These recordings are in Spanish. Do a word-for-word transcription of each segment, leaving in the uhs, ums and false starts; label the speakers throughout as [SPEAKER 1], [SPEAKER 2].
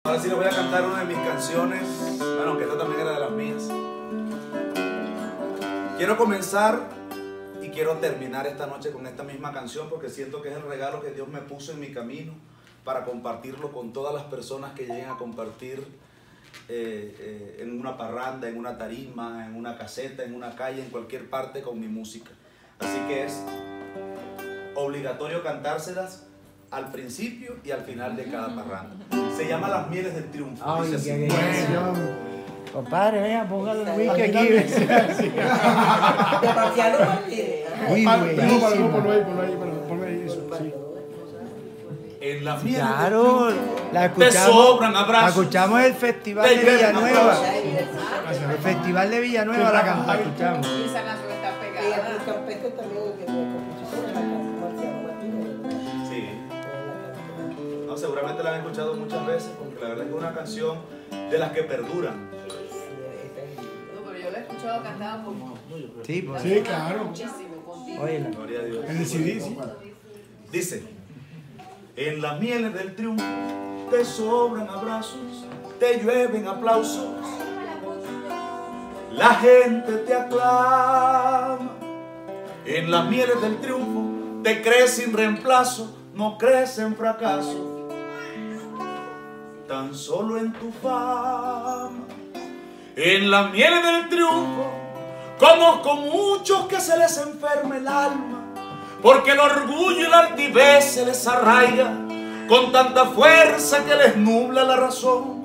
[SPEAKER 1] Ahora sí les voy a cantar una de mis canciones, bueno, que esta también era de las mías. Quiero comenzar y quiero terminar esta noche con esta misma canción porque siento que es el regalo que Dios me puso en mi camino para compartirlo con todas las personas que lleguen a compartir eh, eh, en una parranda, en una tarima, en una caseta, en una calle, en cualquier parte con mi música. Así que es obligatorio cantárselas al principio y al final de cada parranda. Se llama Las Mieles del Triunfo.
[SPEAKER 2] Ay,
[SPEAKER 1] Dice así.
[SPEAKER 2] qué bueno. Compadre, venga, póngalo el whisky aquí.
[SPEAKER 3] Demasiado Martínez.
[SPEAKER 2] Muy buenísimo.
[SPEAKER 4] Ponlo ahí, ponlo ahí, ponlo ahí, eso, sí.
[SPEAKER 1] En Las Mieles
[SPEAKER 2] Claro,
[SPEAKER 1] del Triunfo
[SPEAKER 2] la
[SPEAKER 1] te
[SPEAKER 2] escuchamos,
[SPEAKER 1] sobran
[SPEAKER 2] la
[SPEAKER 1] abrazos.
[SPEAKER 2] escuchamos en el Festival
[SPEAKER 1] Te
[SPEAKER 2] de
[SPEAKER 1] llevan
[SPEAKER 2] Villanueva.
[SPEAKER 1] aplausos.
[SPEAKER 2] El Festival de Villanueva la, can- la escuchamos.
[SPEAKER 5] Y esa canción está
[SPEAKER 3] Y
[SPEAKER 5] pegada.
[SPEAKER 3] el campestre también, que es compositor de la canción Marciano Martínez.
[SPEAKER 1] Sí. No, seguramente la han escuchado muchas veces porque la verdad es que es una canción de las que perduran.
[SPEAKER 5] No, pero yo la he escuchado cantada por
[SPEAKER 2] Sí, pues.
[SPEAKER 4] Sí, claro.
[SPEAKER 5] muchísimo contigo.
[SPEAKER 2] Óyela.
[SPEAKER 1] Gloria a Dios.
[SPEAKER 4] En el C D, sí.
[SPEAKER 1] Dice, en las mieles del triunfo te sobran abrazos, te llueven aplausos, la gente te aclama. En las mieles del triunfo te crees sin reemplazo, no crees en fracaso, tan solo en tu fama. En las mieles del triunfo conozco muchos que se les enferma el alma, porque el orgullo y la altivez se les arraiga con tanta fuerza que les nubla la razón.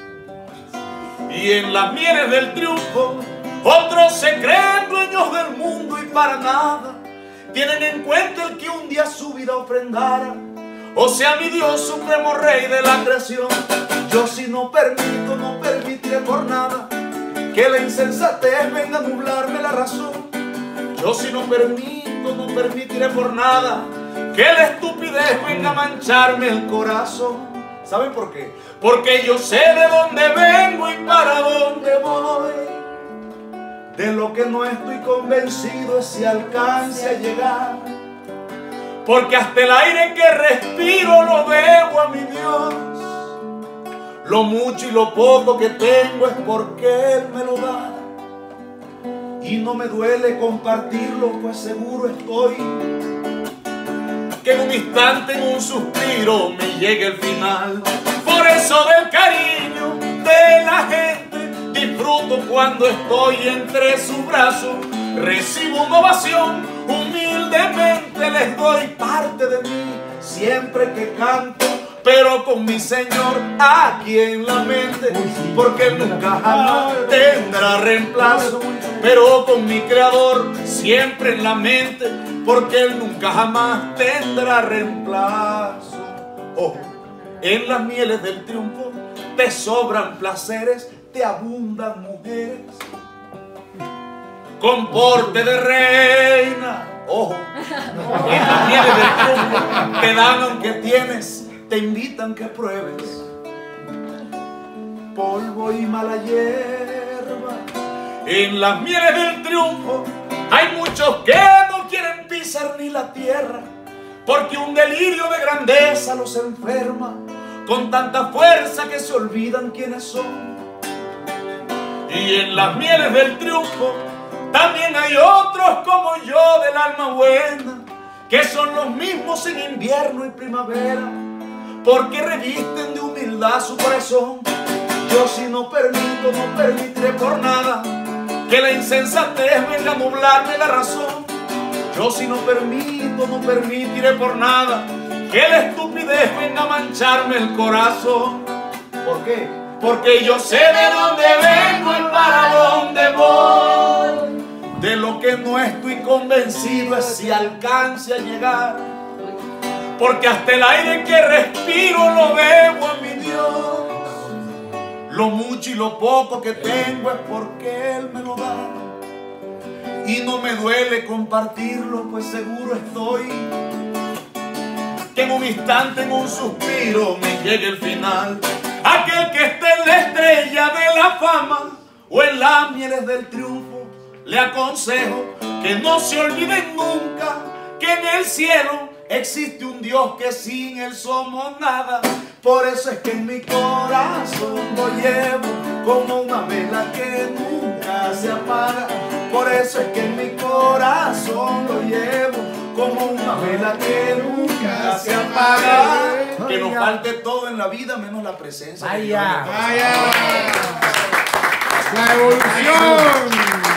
[SPEAKER 1] Y en las mieles del triunfo otros se creen dueños del mundo y para nada tienen en cuenta el que un día su vida ofrendara, o sea mi Dios supremo rey de la creación. Yo si no permito, no permitiré por nada que la insensatez venga a nublarme la razón. Yo si no permito, no permitiré por nada que la estupidez venga a mancharme el corazón. ¿Saben por qué? Porque yo sé de dónde vengo y para dónde voy. De lo que no estoy convencido es si alcance a llegar. Porque hasta el aire que respiro lo debo a mi Dios. Lo mucho y lo poco que tengo es porque Él me lo da. Y no me duele compartirlo, pues seguro estoy que en un instante, en un suspiro, me llegue el final. Por eso del cariño de la gente disfruto cuando estoy entre sus brazos. Recibo una ovación, humildemente les doy parte de mí siempre que canto, pero con mi Señor aquí en la mente, porque Él nunca jamás tendrá reemplazo. Pero con mi Creador siempre en la mente, porque Él nunca jamás tendrá reemplazo. Oh, en las mieles del triunfo te sobran placeres, te abundan mujeres con porte de reina. Ojo, en las mieles del triunfo te dan aunque tienes, te invitan que pruebes polvo y mala hierba. En las mieles del triunfo hay muchos que no quieren pisar ni la tierra, porque un delirio de grandeza los enferma con tanta fuerza que se olvidan quiénes son. Y en las mieles del triunfo también hay otros como yo del alma buena, que son los mismos en invierno y primavera, porque revisten de humildad su corazón. Yo si no permito, no permitiré por nada que la insensatez venga a nublarme la razón. Yo si no permito, no permitiré por nada que la estupidez venga a mancharme el corazón. ¿Por qué? Porque yo sé de dónde vengo y para dónde voy. De lo que no estoy convencido es si alcance a llegar. Porque hasta el aire que respiro lo debo a mi Dios. Lo mucho y lo poco que tengo es porque Él me lo da. Y no me duele compartirlo, pues seguro estoy que en un instante, en un suspiro, me llegue el final. Aquel que esté en la estrella de la fama o en las mieles del triunfo, le aconsejo que no se olviden nunca que en el cielo Existe un Dios que sin Él somos nada. Por eso es que en mi corazón lo llevo como una vela que nunca se apaga. Por eso es que en mi corazón lo llevo como una vela que nunca se apaga. Que nos falte todo en la vida menos la presencia de Dios.
[SPEAKER 2] Vaya.
[SPEAKER 4] ¡Vaya! ¡La evolución!